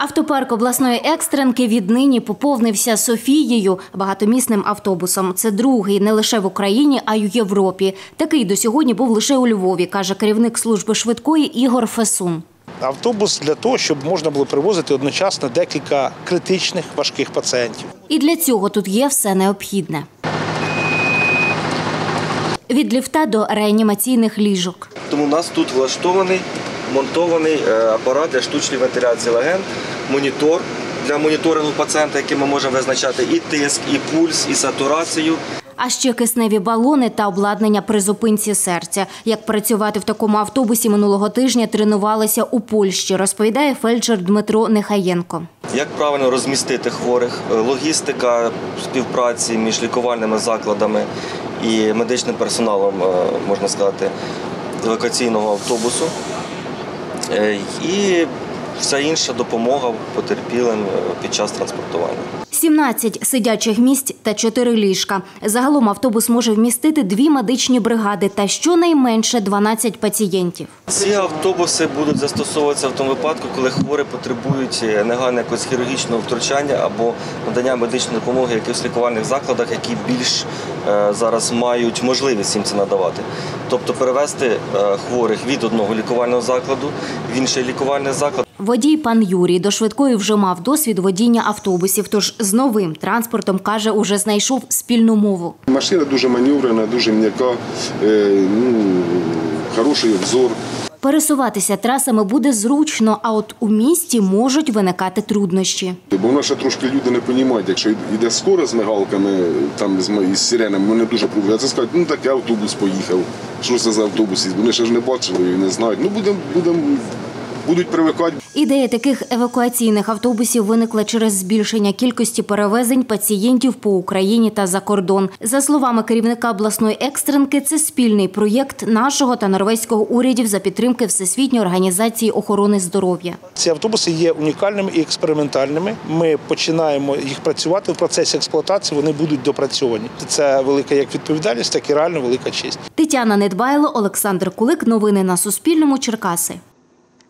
Автопарк обласної екстренки віднині поповнився «Софією» – багатомісним автобусом. Це другий не лише в Україні, а й у Європі. Такий до сьогодні був лише у Львові, каже керівник служби швидкої Ігор Фесун. Автобус для того, щоб можна було перевозити одночасно декілька критичних важких пацієнтів. І для цього тут є все необхідне. Від ліфта до реанімаційних ліжок. Тому у нас тут влаштований, монтований апарат для штучної вентиляції легень, монітор для моніторингу пацієнта, який ми можемо визначати і тиск, і пульс, і сатурацію. А ще кисневі балони та обладнання при зупинці серця. Як працювати в такому автобусі минулого тижня тренувалися у Польщі, розповідає фельдшер Дмитро Нехаєнко. Як правильно розмістити хворих, логістика співпраці між лікувальними закладами і медичним персоналом, можна сказати, евакуаційного автобусу. І вся інша допомога потерпілим під час транспортування. 17 сидячих місць та 4 ліжка. Загалом автобус може вмістити 2 медичні бригади та щонайменше 12 пацієнтів. Ці автобуси будуть застосовуватися в тому випадку, коли хворі потребують негайно якогось хірургічного втручання або надання медичної допомоги в якихось лікувальних закладах, які більш зараз мають можливість їм це надавати. Тобто перевезти хворих від одного лікувального закладу в інший лікувальний заклад. Водій пан Юрій до швидкої вже мав досвід водіння автобусів, тож з новим транспортом, каже, уже знайшов спільну мову. Машина дуже маневрена, дуже м'яка, хороший обзор. Пересуватися трасами буде зручно, а от у місті можуть виникати труднощі. Бо в нас ще трошки люди не розуміють, якщо йде скоро з мигалками, там, з сиренами, вони дуже пробують. Це скажуть, такий автобус поїхав, що це за автобус, вони ще ж не бачили і не знають. Будуть привикати. Ідея таких евакуаційних автобусів виникла через збільшення кількості перевезень пацієнтів по Україні та за кордон. За словами керівника обласної екстренки, це спільний проєкт нашого та норвезького урядів за підтримки Всесвітньої організації охорони здоров'я. Ці автобуси є унікальними і експериментальними. Ми починаємо їх працювати в процесі експлуатації, вони будуть допрацьовані. Це велика як відповідальність, так і реально велика честь. Тетяна Недбайло, Олександр Кулик. Новини на Суспільному. Черкаси.